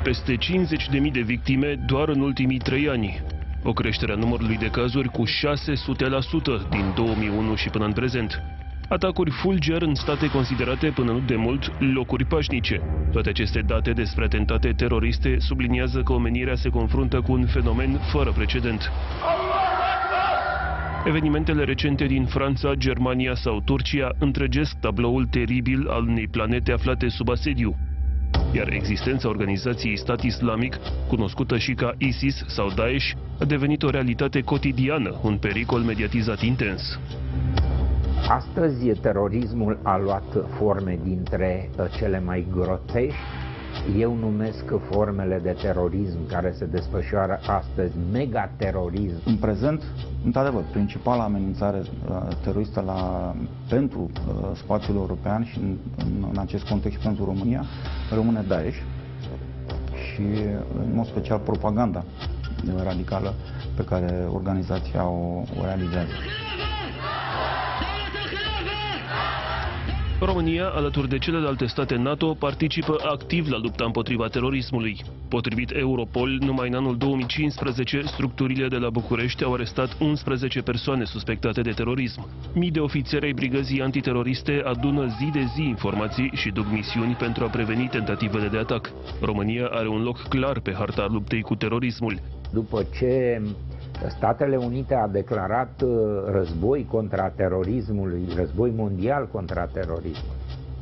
peste 50.000 de victime doar în ultimii 3 ani. O creștere a numărului de cazuri cu 600% din 2001 și până în prezent. Atacuri fulger în state considerate până nu de mult locuri pașnice. Toate aceste date despre atentate teroriste subliniază că omenirea se confruntă cu un fenomen fără precedent. Evenimentele recente din Franța, Germania sau Turcia întregesc tabloul teribil al unei planete aflate sub asediu. Iar existența organizației Stat Islamic, cunoscută și ca ISIS sau Daesh, a devenit o realitate cotidiană, un pericol mediatizat intens. Astăzi, terorismul a luat forme dintre cele mai grotești. Eu numesc formele de terorism care se desfășoară astăzi megaterorism. În prezent, într-adevăr, principala amenințare teroristă pentru spațiul european și în acest context pentru România rămâne Daesh și, în mod special, propaganda radicală pe care organizația o realizează. România, alături de celelalte state NATO, participă activ la lupta împotriva terorismului. Potrivit Europol, numai în anul 2015, structurile de la București au arestat 11 persoane suspectate de terorism. Mii de ofițeri ai brigăzii antiteroriste adună zi de zi informații și duc misiuni pentru a preveni tentativele de atac. România are un loc clar pe harta luptei cu terorismul. După ce Statele Unite a declarat război contra terorismului, război mondial contra terorismului,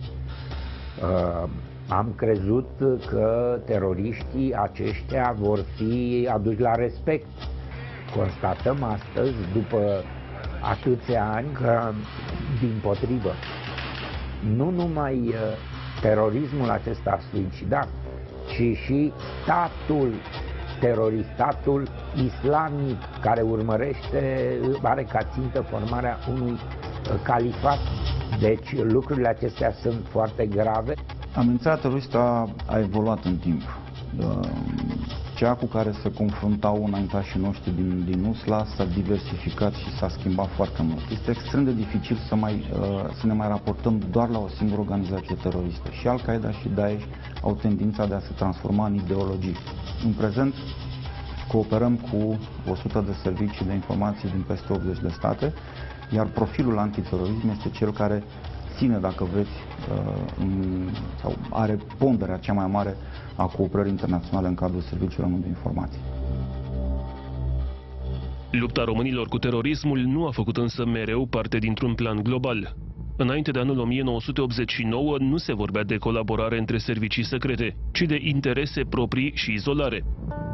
am crezut că teroriștii aceștia vor fi aduși la respect. Constatăm astăzi, după atâția ani, că dimpotrivă, nu numai terorismul acesta suicidat, ci și statul islamic care are ca țintă formarea unui califat. Deci lucrurile acestea sunt foarte grave. Amenințarea teroristă a evoluat în timp. Cea cu care se confruntau înaintașii noștri din USLA s-a diversificat și s-a schimbat foarte mult. Este extrem de dificil să ne mai raportăm doar la o singură organizație teroristă. Și Al-Qaeda și Daesh au tendința de a se transforma în ideologii. În prezent cooperăm cu 100 de servicii de informații din peste 80 de state, iar profilul antiterorism este cel care ține, dacă vreți, sau are ponderea cea mai mare a cooperării internaționale în cadrul serviciilor de informații. Lupta românilor cu terorismul nu a făcut însă mereu parte dintr-un plan global. Înainte de anul 1989 nu se vorbea de colaborare între servicii secrete, ci de interese proprii și izolare.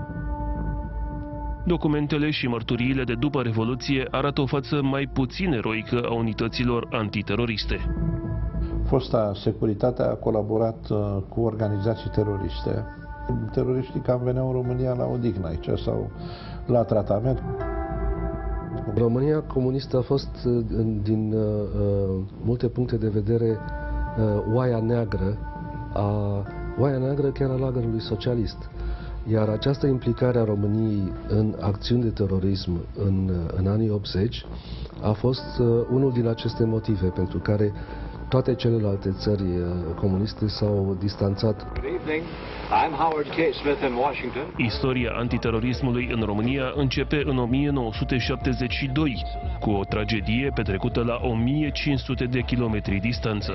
Documentele și mărturiile de după Revoluție arată o față mai puțin eroică a unităților antiteroriste. Fosta securitate a colaborat cu organizații teroriste. Teroriștii cam veneau în România la odihnă aici sau la tratament. România comunistă a fost, din multe puncte de vedere, oaia neagră chiar a lagărului socialist. Iar această implicare a României în acțiuni de terorism în anii 80 a fost unul din aceste motive pentru care toate celelalte țări comuniste s-au distanțat. Istoria antiterorismului în România începe în 1972, cu o tragedie petrecută la 1500 de kilometri distanță.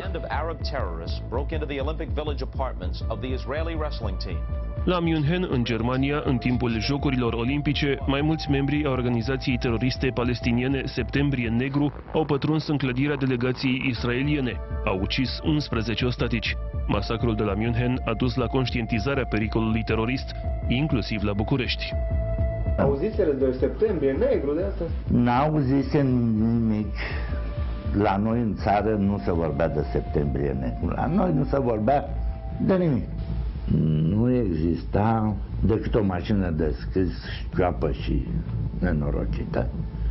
La München, în Germania, în timpul Jocurilor Olimpice, mai mulți membri ai organizației teroriste palestiniene Septembrie Negru au pătruns în clădirea delegației israeliene. Au ucis 11 ostatici. Masacrul de la München a dus la conștientizarea pericolului terorist, inclusiv la București. Auziseră de Septembrie Negru de asta? N-auzise nimic. La noi în țară nu se vorbea de Septembrie Negru. La noi nu se vorbea de nimic. Nu exista decât o mașină de scris șchioapă și nenorocită.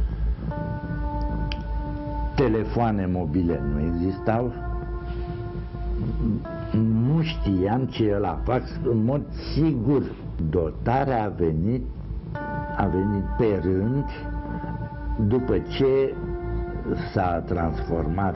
Telefoane mobile nu existau. Nu știam ce e la fax în mod sigur. Dotarea a venit pe rând după ce s-a transformat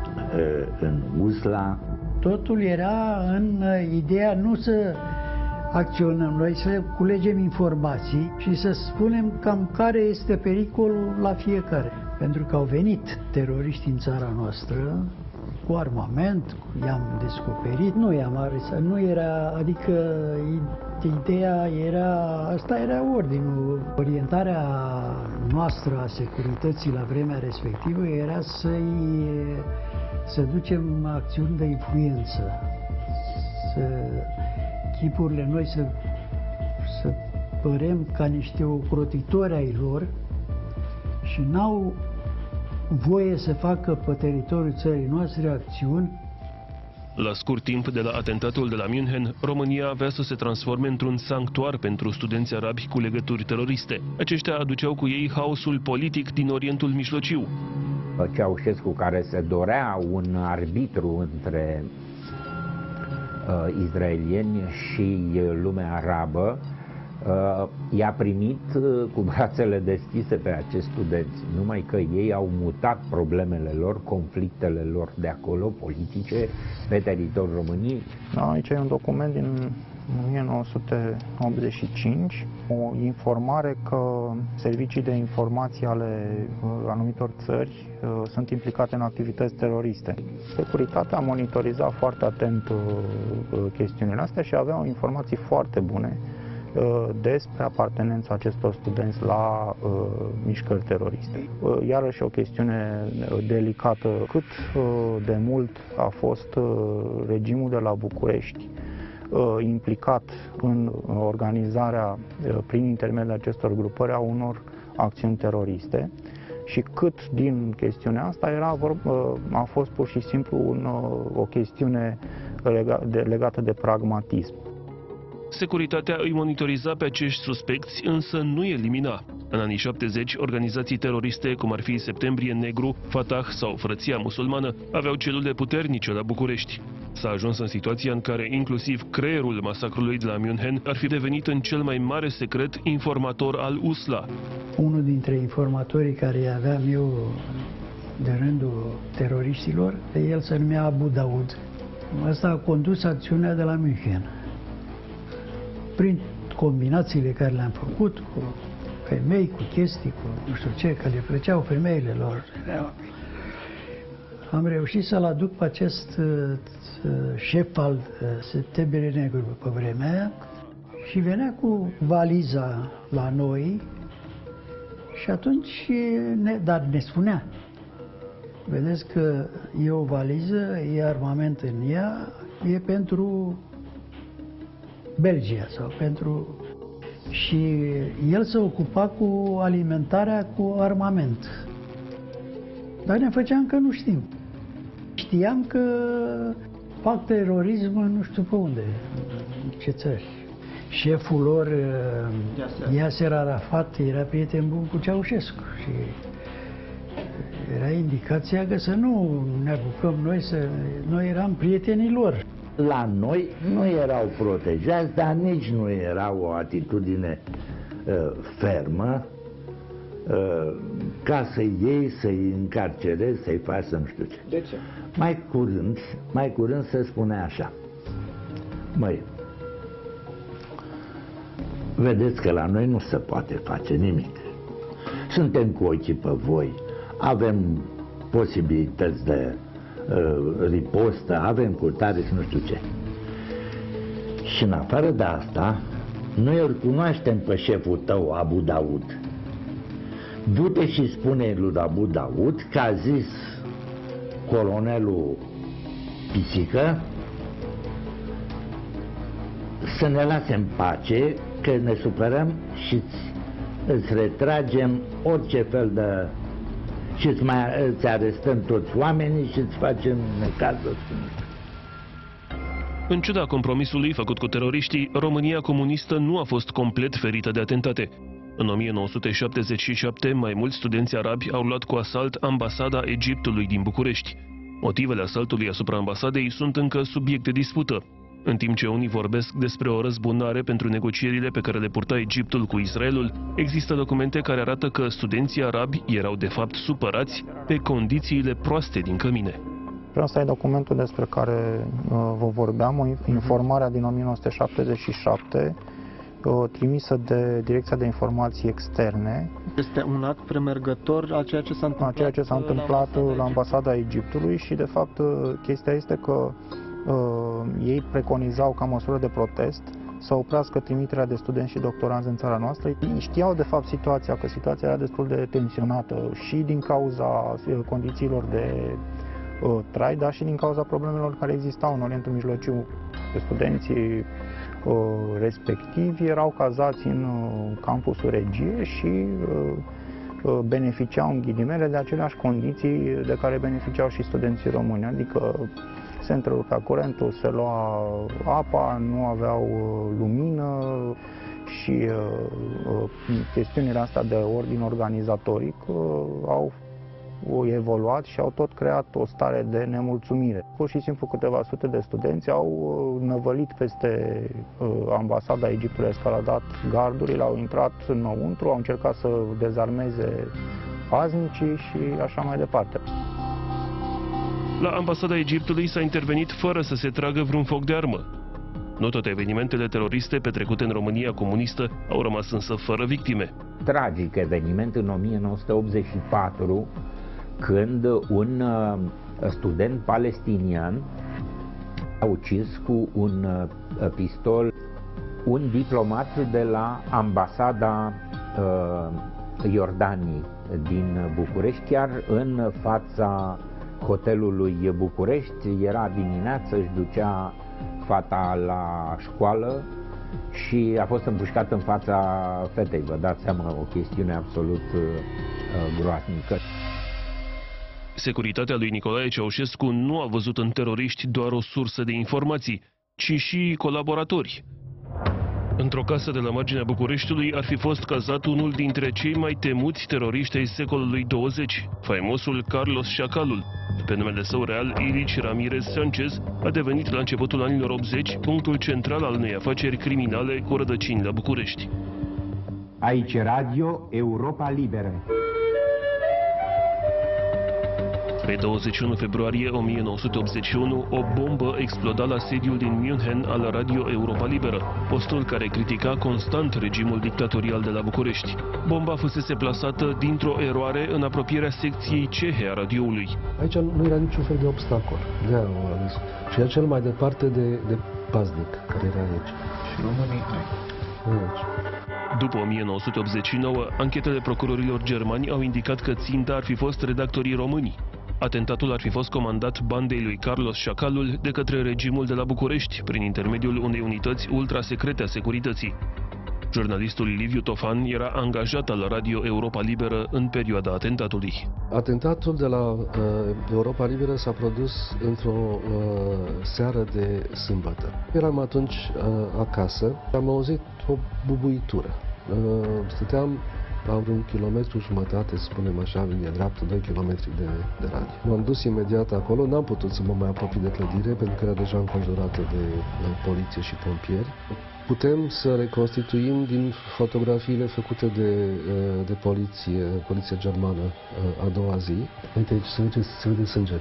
în USLA. Totul era în ideea nu să acționăm noi, să culegem informații și să spunem cam care este pericolul la fiecare. Pentru că au venit teroriști în țara noastră cu armament, i-am descoperit, nu i-am arestat, nu era, adică ideea era, asta era ordinul. Orientarea noastră a securității la vremea respectivă era să ducem acțiuni de influență, chipurile noi să părem ca niște ocrotitori ai lor și n-au voie să facă pe teritoriul țării noastre acțiuni. La scurt timp de la atentatul de la München, România avea să se transforme într-un sanctuar pentru studenți arabi cu legături teroriste. Aceștia aduceau cu ei haosul politic din Orientul Mijlociu. Ceaușescu, care se dorea un arbitru între izraelieni și lumea arabă, i-a primit cu brațele deschise pe acești studenți, numai că ei au mutat problemele lor, conflictele lor de acolo, politice, pe teritoriul României. Da, aici e un document din 1985, o informare că servicii de informații ale anumitor țări sunt implicate în activități teroriste. Securitatea a monitorizat foarte atent chestiunile astea și avea informații foarte bune despre apartenența acestor studenți la mișcări teroriste. Iarăși o chestiune delicată, cât de mult a fost regimul de la București implicat în organizarea, prin intermediul acestor grupări, a unor acțiuni teroriste și cât din chestiunea asta a fost pur și simplu o chestiune legată de pragmatism. Securitatea îi monitoriza pe acești suspecți, însă nu elimina. În anii 70, organizații teroriste, cum ar fi Septembrie Negru, Fatah sau Frăția Musulmană, aveau celule puternice la București. S-a ajuns în situația în care inclusiv creierul masacrului de la München ar fi devenit în cel mai mare secret informator al USLA. Unul dintre informatorii care aveam eu de rândul teroriștilor, el se numea Abu Daud. Ăsta a condus acțiunea de la München. Prin combinațiile care le-am făcut cu femei, cu chestii, cu nu știu ce, că le plăceau femeile lor, am reușit să-l aduc pe acest șef al Septembrie Negru pe vremea aia și venea cu valiza la noi și atunci, dar ne spunea, vedeți că e o valiză, e armament în ea, e pentru Belgia sau pentru... Și el se ocupa cu alimentarea cu armament. Dar ne făceam că nu știm. Știam că fac terorism nu știu pe unde, în ce țări. Șeful lor, Yasser Arafat, era prieten bun cu Ceaușescu și era indicația că să nu ne apucăm noi eram prietenii lor. La noi nu erau protejați, dar nici nu era o atitudine fermă ca să iei, să-i încarcerezi, să-i faci să nu știu ce. De ce? Mai curând se spune așa: măi, vedeți că la noi nu se poate face nimic. Suntem cu ochii pe voi, avem posibilități de ripostă, avem curtare și nu știu ce. Și în afară de asta, noi îl cunoaștem pe șeful tău, Abu Daud. Du-te și spune lui Abu Daud că a zis colonelul Pisică să ne lase în pace, că ne supărăm și îți retragem orice fel de... și îți arestăm toți oamenii și îți facem necazuri. În ciuda compromisului făcut cu teroriștii, România comunistă nu a fost complet ferită de atentate. În 1977, mai mulți studenți arabi au luat cu asalt ambasada Egiptului din București. Motivele asaltului asupra ambasadei sunt încă subiect de dispută. În timp ce unii vorbesc despre o răzbunare pentru negocierile pe care le purta Egiptul cu Israelul, există documente care arată că studenții arabi erau de fapt supărați pe condițiile proaste din cămine. Ăsta e documentul despre care vă vorbeam, informarea din 1977, trimisă de Direcția de Informații Externe. Este un act premergător a ceea ce s-a întâmplat, la Ambasada Egiptului și, de fapt, chestia este că ei preconizau ca măsură de protest să oprească trimiterea de studenți și doctoranți în țara noastră. Ei știau, de fapt, că situația era destul de tensionată și din cauza condițiilor de trai, dar și din cauza problemelor care existau în Orientul Mijlociu. Studenții respectivi erau cazați în campusul Regie și beneficiau, în ghilimele, de aceleași condiții de care beneficiau și studenții români, adică se întrerupea curentul, se lua apa, nu aveau lumină și chestiunile astea de ordin organizatoric au evoluat și au tot creat o stare de nemulțumire. Pur și simplu câteva sute de studenți au năvălit peste Ambasada Egiptului, escaladat gardurile, au intrat înăuntru, au încercat să dezarmeze paznicii și așa mai departe. La Ambasada Egiptului s-a intervenit fără să se tragă vreun foc de armă. Nu toate evenimentele teroriste petrecute în România comunistă au rămas însă fără victime. Tragic eveniment în 1984, când un student palestinian a ucis cu un pistol un diplomat de la Ambasada Iordaniei din București, chiar în fața hotelului București. Era dimineață, își ducea fata la școală și a fost împușcat în fața fetei. Vă dați seama, o chestiune absolut groaznică. Securitatea lui Nicolae Ceaușescu nu a văzut în teroriști doar o sursă de informații, ci și colaboratori. Într-o casă de la marginea Bucureștiului ar fi fost cazat unul dintre cei mai temuți teroriști ai secolului 20, faimosul Carlos Chacalul. Pe numele său real, Ilici Ramirez Sanchez, a devenit la începutul anilor 80 punctul central al unei afaceri criminale cu rădăcini la București. Aici Radio Europa Liberă. Pe 21 februarie 1981, o bombă exploda la sediul din München al Radio Europa Liberă, postul care critica constant regimul dictatorial de la București. Bomba fusese plasată dintr-o eroare în apropierea secției cehe a radioului. Aici nu era niciun fel de obstacol. De aia am ales. Și era cel mai departe de paznic care era aici. Și românii aici. După 1989, anchetele procurorilor germani au indicat că ținta ar fi fost redactorii români. Atentatul ar fi fost comandat bandei lui Carlos Chacalul de către regimul de la București, prin intermediul unei unități ultrasecrete a securității. Jurnalistul Liviu Tofan era angajat al Radio Europa Liberă în perioada atentatului. Atentatul de la Europa Liberă s-a produs într-o seară de sâmbătă. Eram atunci acasă, am auzit o bubuitură. Stăteam la vreun kilometru jumătate, să spunem așa, în linie dreaptă, 2 km de radio. M-am dus imediat acolo, n-am putut să mă mai apropii de clădire, pentru că era deja înconjurată de poliție și pompieri. Putem să reconstituim din fotografiile făcute de poliția germană a doua zi. Uite, aici se vede sânge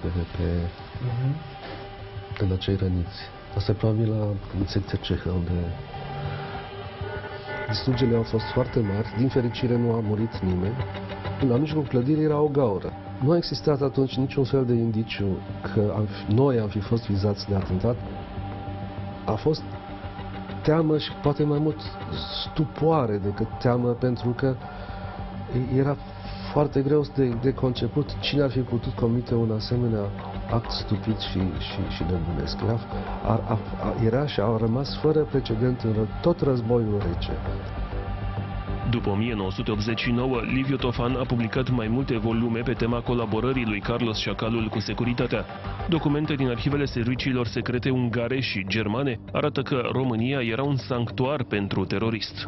pe la cei răniți. Asta e probabil în secția cehă, unde distrugerile au fost foarte mari. Din fericire nu a murit nimeni. La mijlocul clădirii era o gaură. Nu a existat atunci niciun fel de indiciu că noi am fi fost vizați de atentat. A fost teamă și poate mai mult stupoare decât teamă, pentru că era foarte greu de conceput cine ar fi putut comite un asemenea act stupid și nebunesc. Era și a rămas fără precedent în tot războiul rece. După 1989, Liviu Tofan a publicat mai multe volume pe tema colaborării lui Carlos Chacalul cu securitatea. Documente din arhivele serviciilor secrete ungare și germane arată că România era un sanctuar pentru terorist.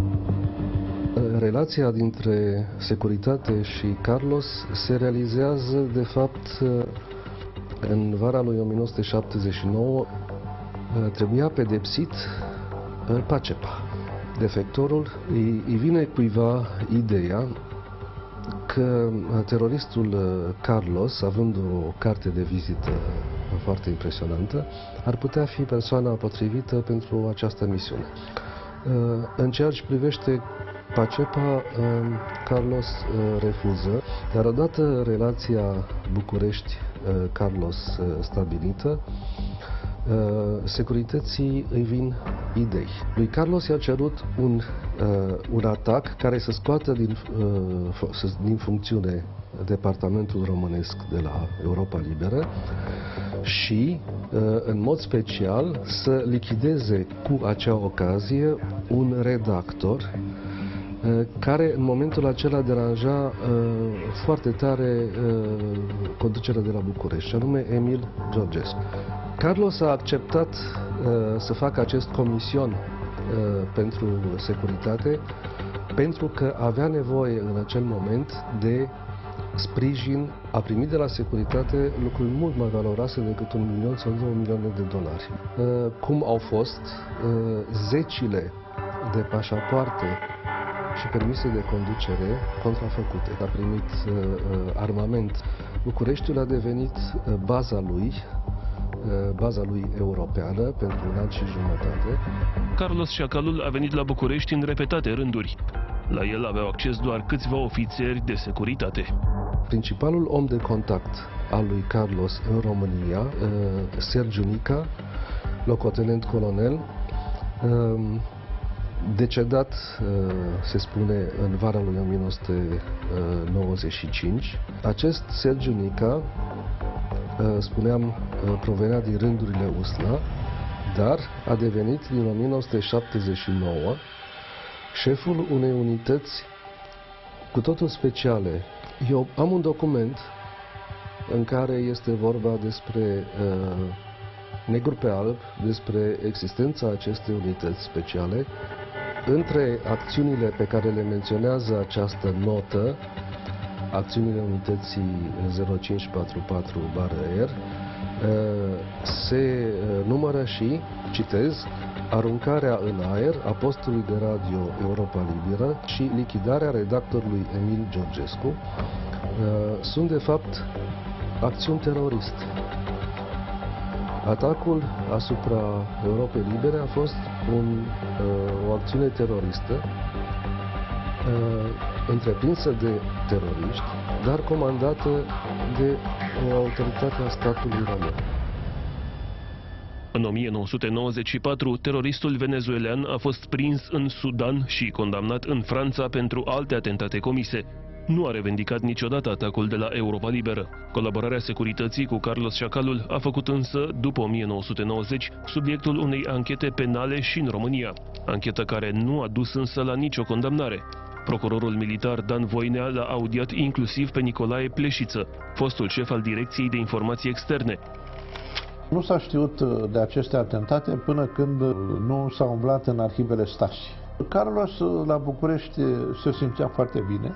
Relația dintre securitate și Carlos se realizează, de fapt, în vara lui 1979, trebuia pedepsit Pacepa. Defectorul, îi vine cuiva ideea că teroristul Carlos, având o carte de vizită foarte impresionantă, ar putea fi persoana potrivită pentru această misiune. În ceea ce privește Pacepa, Carlos refuză, dar odată relația București-Carlos stabilită, securității îi vin idei. Lui Carlos i-a cerut un atac care să scoată din funcțiune departamentul românesc de la Europa Liberă și, în mod special, să lichideze cu acea ocazie un redactor care în momentul acela deranja foarte tare conducerea de la București, și anume Emil Georgescu. Carlos a acceptat să facă acest comision pentru securitate pentru că avea nevoie în acel moment de sprijin, a primit de la securitate lucruri mult mai valoroase decât $1 milion sau $2 milioane. Cum au fost zecile de pașapoarte și permise de conducere contrafăcute. A primit armament. Bucureștiul a devenit baza lui europeană pentru un an și jumătate. Carlos Șacalul a venit la București în repetate rânduri. La el aveau acces doar câțiva ofițeri de securitate. Principalul om de contact al lui Carlos în România, Sergiu Nica, locotenent colonel, decedat, se spune, în vara lui 1995. Acest Sergiu Nica, spuneam, provenea din rândurile USLA, dar a devenit din 1979 șeful unei unități cu totul speciale. Eu am un document în care este vorba despre negru pe alb, despre existența acestei unități speciale. Între acțiunile pe care le menționează această notă, acțiunile unității 0544-R, se numără și, citez, aruncarea în aer a postului de radio Europa Liberă și lichidarea redactorului Emil Georgescu. Sunt, de fapt, acțiuni teroriste. Atacul asupra Europei Libere a fost o acțiune teroristă întreprinsă de teroriști, dar comandată de o autoritate a statului român. În 1994, teroristul venezuelan a fost prins în Sudan și condamnat în Franța pentru alte atentate comise. Nu a revendicat niciodată atacul de la Europa Liberă. Colaborarea securității cu Carlos Șacalul a făcut însă, după 1990, subiectul unei anchete penale și în România. Anchetă care nu a dus însă la nicio condamnare. Procurorul militar Dan Voinea l-a audiat inclusiv pe Nicolae Pleșiță, fostul șef al Direcției de Informații Externe. Nu s-a știut de aceste atentate până când nu s-a umblat în arhivele Stasi. Carlos la București se simțea foarte bine,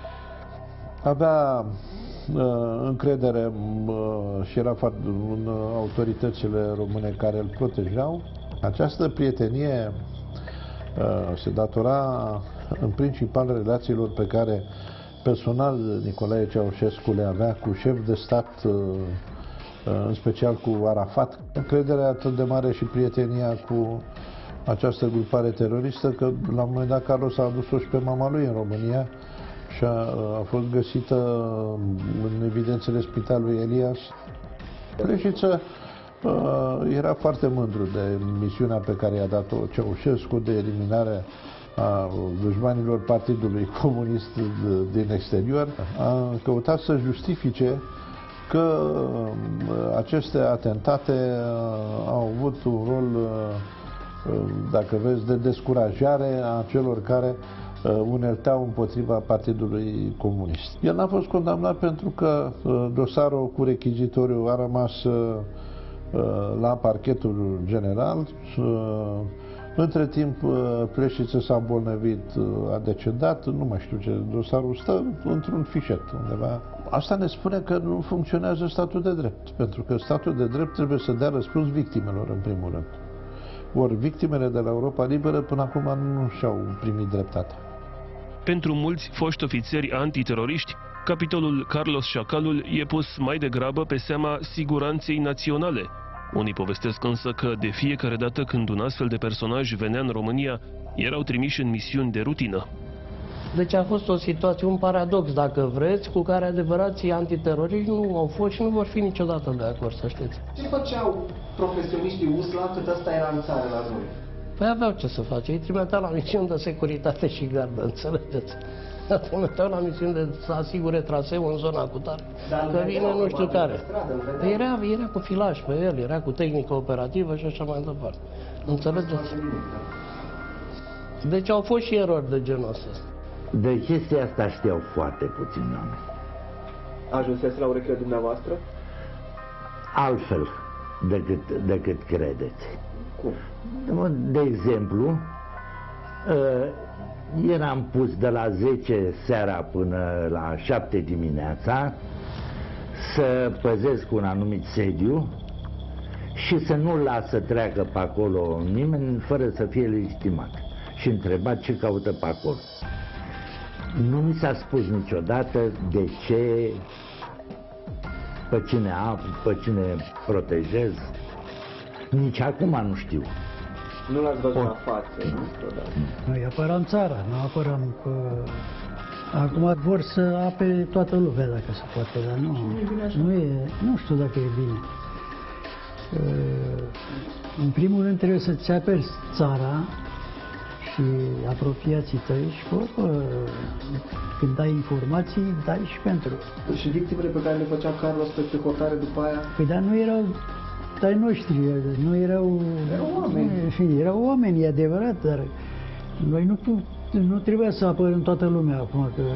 avea încredere și era foarte în autoritățile române care îl protejau. Această prietenie se datora în principal relațiilor pe care personal Nicolae Ceaușescu le avea cu șef de stat, în special cu Arafat. Încrederea atât de mare și prietenia cu această grupare teroristă că la un moment dat Carlos a adus-o și pe mama lui în România și a fost găsită în evidențele spitalului Elias. Pleșiță era foarte mândru de misiunea pe care i-a dat-o Ceaușescu de eliminare a dușmanilor Partidului Comunist din exterior. A căutat să justifice că aceste atentate au avut un rol, dacă vezi, de descurajare a celor care unelteau împotriva Partidului Comunist. El n-a fost condamnat pentru că dosarul cu rechizitoriu a rămas la parchetul general. Între timp, Pleșiță s-a îmbolnăvit, a decedat, nu mai știu ce, dosarul stă într-un fișet undeva. Asta ne spune că nu funcționează statul de drept, pentru că statul de drept trebuie să dea răspuns victimelor, în primul rând. Ori victimele de la Europa Liberă până acum nu și-au primit dreptatea. Pentru mulți foști ofițeri antiteroriști, Capitolul Carlos Șacalul e pus mai degrabă pe seama siguranței naționale. Unii povestesc însă că de fiecare dată când un astfel de personaj venea în România, erau trimiși în misiuni de rutină. Deci a fost o situație, un paradox, dacă vreți, cu care adevărații antiteroriști nu au fost și nu vor fi niciodată de acord, să știți. Ce făceau profesioniștii USLA cât ăsta era în țară la noi? Păi aveau ce să face, îi trimiteau la misiuni de securitate și gardă, înțelegeți? Îi trimiteau la misiuni de să asigure traseul în zona cu tare, că vine nu știu care. Era cu filaj pe el, era cu tehnică operativă și așa mai departe. Înțelegeți? Deci au fost și erori de genul ăsta. De chestia asta știau foarte puțini oameni. Ajunsese la urechile dumneavoastră? Altfel decât credeți. Cum? De exemplu, eram pus de la 10 seara până la 7 dimineața să păzesc un anumit sediu și să nu las să treacă pe acolo nimeni fără să fie legitimat și întrebat ce caută pe acolo. Nu mi s-a spus niciodată de ce, pe cine aflu, pe cine protejez. Nici acum nu știu. Nu l-ați văzut la față, nu? Noi apăram țara, nu apăram că... Acum vor să apere toată lumea dacă se poate, dar nu știu dacă e bine. În primul rând trebuie să-ți aperi țara și apropiații tăi și când dai informații, dai și pentru. Și victimele pe care le făcea Carlos peste hotare după aia? Păi dar nu erau ai noștri, nu erau oameni. Erau oameni, e adevărat, dar noi nu trebuia să apărăm toată lumea acum că...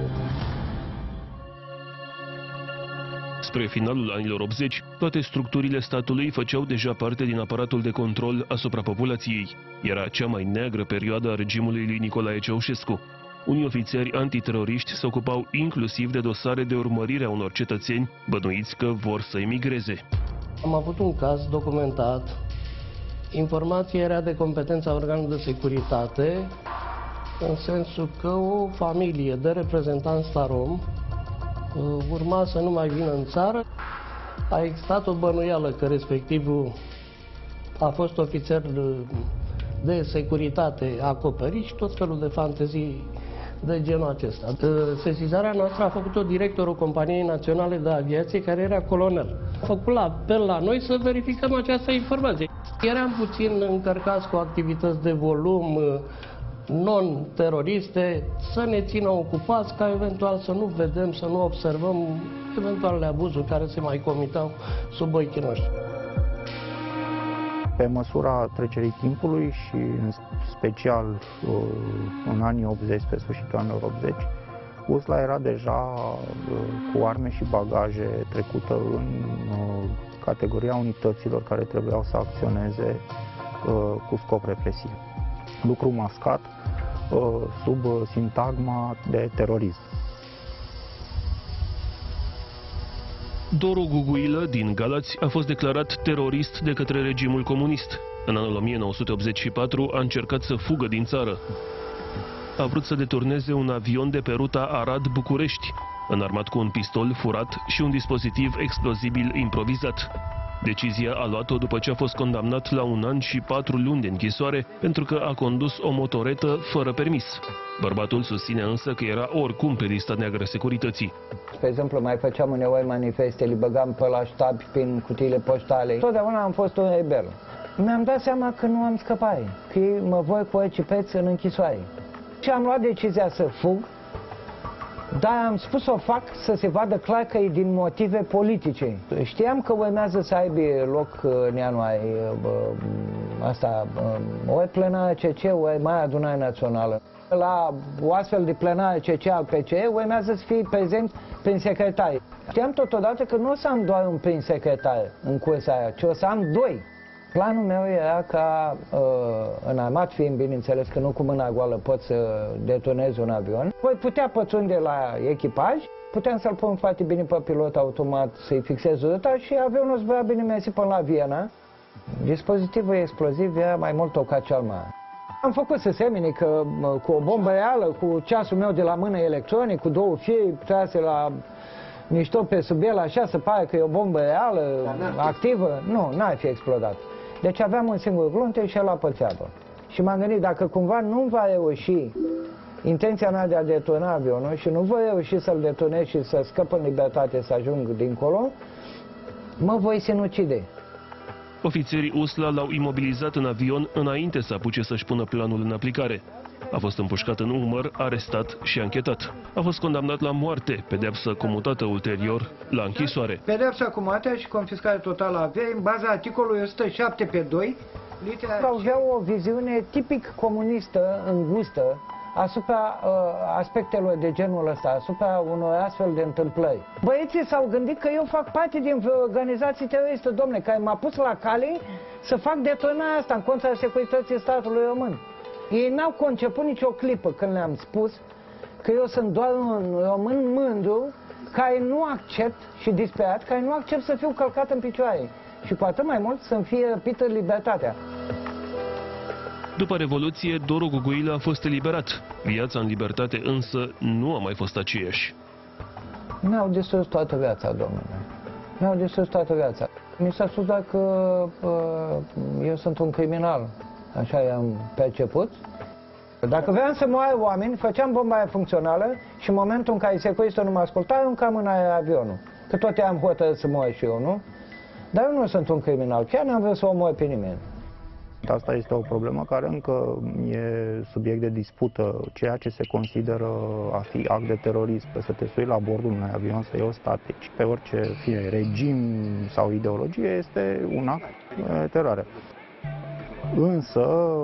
Spre finalul anilor 80, toate structurile statului făceau deja parte din aparatul de control asupra populației. Era cea mai neagră perioadă a regimului lui Nicolae Ceaușescu. Unii ofițeri antiteroriști se ocupau inclusiv de dosare de urmărire a unor cetățeni bănuiți că vor să emigreze. Am avut un caz documentat. Informația era de competența organului de securitate, în sensul că o familie de reprezentanți starom urma să nu mai vină în țară. A existat o bănuială că respectivul a fost ofițer de securitate acoperit și tot felul de fantezii de genul acesta. Sesizarea noastră a făcut-o directorul Companiei Naționale de Aviație, care era colonel. A făcut apel la noi să verificăm această informație. Eram puțin încărcați cu activități de volum non-teroriste, să ne țină ocupați ca eventual să nu vedem, să nu observăm eventualele abuzuri care se mai comitau sub ochii noștri. Pe măsura trecerii timpului și în special în anii 80, pe sfârșitul anilor 80, USLA era deja cu arme și bagaje trecută în categoria unităților care trebuiau să acționeze cu scop represiv. Lucru mascat sub sintagma de terorism. Doru Guguilă din Galați a fost declarat terorist de către regimul comunist. În anul 1984 a încercat să fugă din țară. A vrut să deturneze un avion de pe ruta Arad-București, înarmat cu un pistol furat și un dispozitiv explozibil improvizat. Decizia a luat-o după ce a fost condamnat la 1 an și 4 luni de închisoare pentru că a condus o motoretă fără permis. Bărbatul susține însă că era oricum pe lista neagră securității. Pe exemplu, mai făceam uneori manifeste, le băgam pe la ștab prin cutiile poștale. Totdeauna am fost un rebel. Mi-am dat seama că nu am scăpat, că mă voi cu cipeți în închisoare. Și am luat decizia să fug, dar am spus să o fac să se vadă clar că e din motive politice. Știam că urmează să aibă loc în ianuarie o plenară CC, o mai adunare națională. La o astfel de plenară CC al PCE urmează să fie prezent prin secretari. Știam totodată că nu o să am doar un prim secretar în cursa aia, ci o să am 2. Planul meu era ca, înarmat fiind, bineînțeles că nu cu mâna goală pot să detonez un avion, voi putea pătrunde la echipaj, puteam să-l pun foarte bine pe pilot automat, să-i fixez ruta și avionul zbura bine mersi până la Viena. Dispozitivul exploziv era mai mult o cacealmă. Am făcut să semene că cu o bombă reală, cu ceasul meu de la mână electronic, cu 2 fii trase la mișto pe sub el, așa să pare că e o bombă reală, activă. Nu, n-ar fi explodat. Deci aveam un singur glunte și el a pățeat-o. Și m-am gândit, dacă cumva nu va reuși intenția mea de a detona avionul și nu voi reuși să-l detonez și să scăp în libertate, să ajung dincolo, mă voi sinucide. Ofițerii USLA l-au imobilizat în avion înainte să apuce să-și pună planul în aplicare. A fost împușcat în umăr, arestat și anchetat. A fost condamnat la moarte, pedeapsă comutată ulterior la închisoare. Pedeapsa cu moartea și confiscare totală a averii în baza articolului 107/2. Aveau o viziune tipic comunistă, îngustă, asupra aspectelor de genul ăsta, asupra unor astfel de întâmplări. Băieții s-au gândit că eu fac parte din organizații teroriste, domne, care m-a pus la cale să fac detonarea asta în contra securității statului român. Ei n-au conceput nicio clipă când le-am spus că eu sunt doar un român mândru care nu accept și disperat, care nu accept să fiu călcat în picioare și cu atât mai mult să-mi fie răpită libertatea. După Revoluție, Doru Guguilă a fost eliberat. Viața în libertate însă nu a mai fost aceeași. Mi-au distrus toată viața, domnule. Mi-au distrus toată viața. Mi s-a spus doar că eu sunt un criminal. Așa i-am perceput. Dacă vreau să moară oameni, făceam bomba aia funcțională și în momentul în care securistul nu mă asculta, aruncam în aer avionul. Că tot am hotărât să mor și eu, nu? Dar eu nu sunt un criminal. Chiar n-am vrut să omor pe nimeni. Asta este o problemă care încă e subiect de dispută. Ceea ce se consideră a fi act de terorism, să te sui la bordul unui avion să iei ostatici, pe orice fie regim sau ideologie, este un act de teroare. Însă,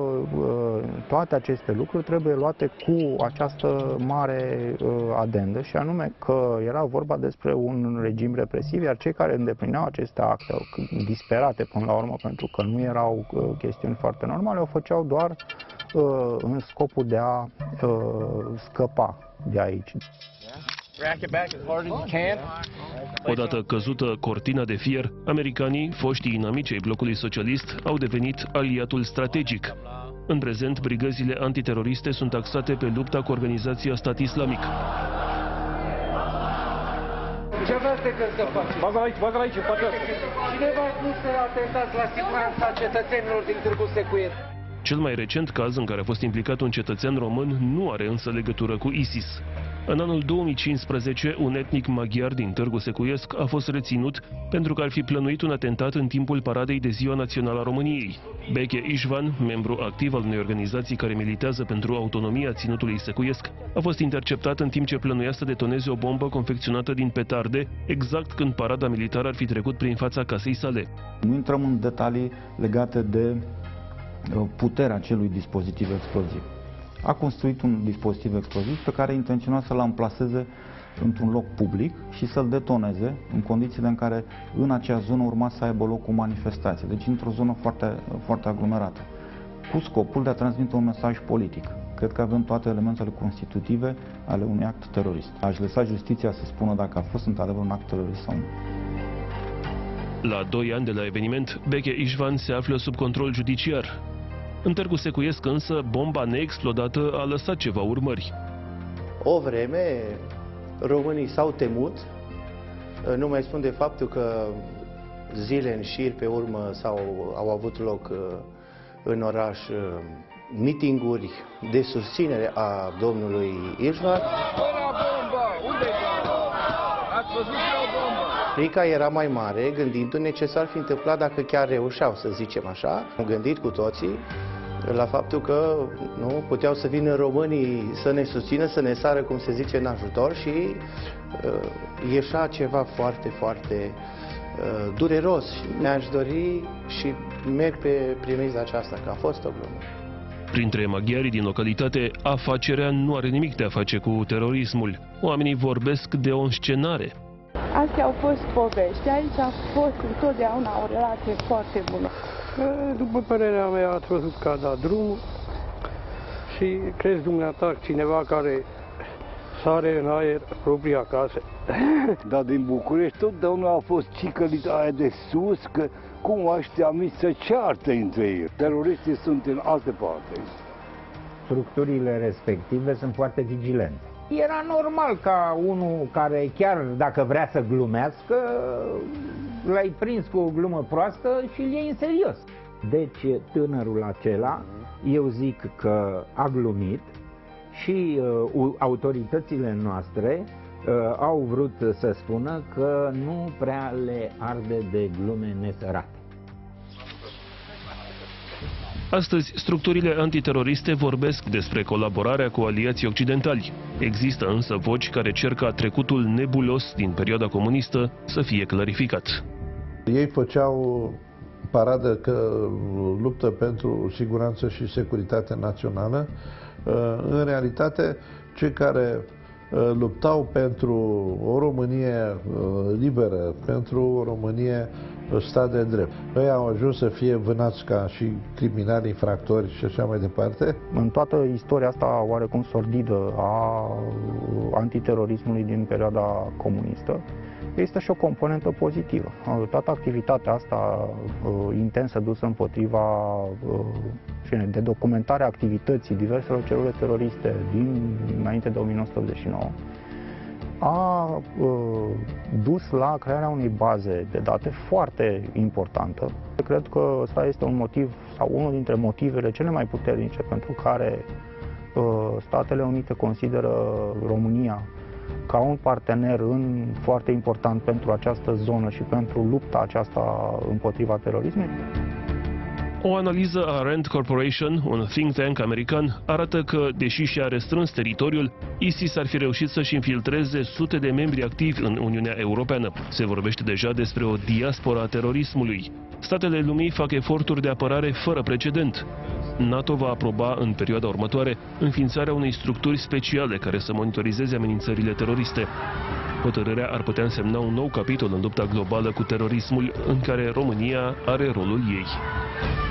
toate aceste lucruri trebuie luate cu această mare adendă și anume că era vorba despre un regim represiv, iar cei care îndeplineau aceste acte disperate până la urmă, pentru că nu erau chestiuni foarte normale, o făceau doar în scopul de a scăpa de aici. Odată căzută cortina de fier, americanii, foștii inamici ai blocului socialist, au devenit aliatul strategic. În prezent, brigăzile antiteroriste sunt axate pe lupta cu organizația Stat Islamic. Ce vreți să faci? Bagă aici, poate. Cine v-a spus să atentați la siguranța cetățenilor din Târgu Secuiesc? Cel mai recent caz în care a fost implicat un cetățean român nu are însă legătură cu ISIS. În anul 2015, un etnic maghiar din Târgu Secuiesc a fost reținut pentru că ar fi plănuit un atentat în timpul paradei de Ziua Națională a României. Beche Ișvan, membru activ al unei organizații care militează pentru autonomia ținutului secuiesc, a fost interceptat în timp ce plănuia să detoneze o bombă confecționată din petarde, exact când parada militară ar fi trecut prin fața casei sale. Nu intrăm în detalii legate de puterea acelui dispozitiv exploziv. A construit un dispozitiv exploziv pe care intenționa să-l amplaseze într-un loc public și să-l detoneze în condițiile în care în acea zonă urma să aibă loc o manifestație, deci într-o zonă foarte, foarte aglomerată, cu scopul de a transmite un mesaj politic. Cred că avem toate elementele constitutive ale unui act terorist. Aș lăsa justiția să spună dacă a fost într-adevăr un act terorist sau nu. La 2 ani de la eveniment, Beche Ișvan se află sub control judiciar. În Târgu Secuiesc însă, bomba neexplodată a lăsat ceva urmări. O vreme, românii s-au temut, nu mai spun de faptul că zile în șir pe urmă au avut loc în oraș mitinguri de susținere a domnului Ișvan. Frica era mai mare, gândindu-ne ce s-ar fi întâmplat dacă chiar reușeau, să zicem așa. Am gândit cu toții la faptul că nu puteau să vină românii să ne susțină, să ne sară, cum se zice, în ajutor și ieșea ceva foarte, foarte dureros. Mi-aș dori și merg pe premiza aceasta, că a fost o glumă. Printre maghiarii din localitate, afacerea nu are nimic de a face cu terorismul. Oamenii vorbesc de o înscenare. Astea au fost povești. Aici a fost întotdeauna o relație foarte bună. După părerea mea, ați văzut că a dat drumul și crezi dumneata cineva care sare în aer propria casă. Dar din București totdeauna a fost cicălita aia de sus, că cum ăștia mici să ceartă între ei. Teroriștii sunt în alte parte. structurile respective sunt foarte vigilente. Era normal ca unul care chiar dacă vrea să glumească, l-ai prins cu o glumă proastă și îl iei în serios. Deci tânărul acela, eu zic că a glumit și autoritățile noastre au vrut să spună că nu prea le arde de glume nesărate. Astăzi, structurile antiteroriste vorbesc despre colaborarea cu aliații occidentali. Există însă voci care cer ca trecutul nebulos din perioada comunistă să fie clarificat. Ei făceau paradă că luptă pentru siguranță și securitate națională. În realitate, cei care luptau pentru o Românie liberă, pentru o Românie stat de drept. Noi au ajuns să fie vânați ca și criminali, infractori și așa mai departe. În toată istoria asta oarecum sordidă a antiterorismului din perioada comunistă, există și o componentă pozitivă. Toată activitatea asta intensă dusă împotriva de documentare a activității diverselor celule teroriste înainte de 1989 a dus la crearea unei baze de date foarte importantă. Cred că ăsta este un motiv sau unul dintre motivele cele mai puternice pentru care Statele Unite consideră România ca un partener foarte important pentru această zonă și pentru lupta aceasta împotriva terorismului. O analiză a Rand Corporation, un think tank american, arată că, deși și-a restrâns teritoriul, ISIS ar fi reușit să-și infiltreze sute de membri activi în Uniunea Europeană. Se vorbește deja despre o diaspora a terorismului. Statele lumii fac eforturi de apărare fără precedent. NATO va aproba în perioada următoare înființarea unei structuri speciale care să monitorizeze amenințările teroriste. Hotărârea ar putea însemna un nou capitol în lupta globală cu terorismul, în care România are rolul ei.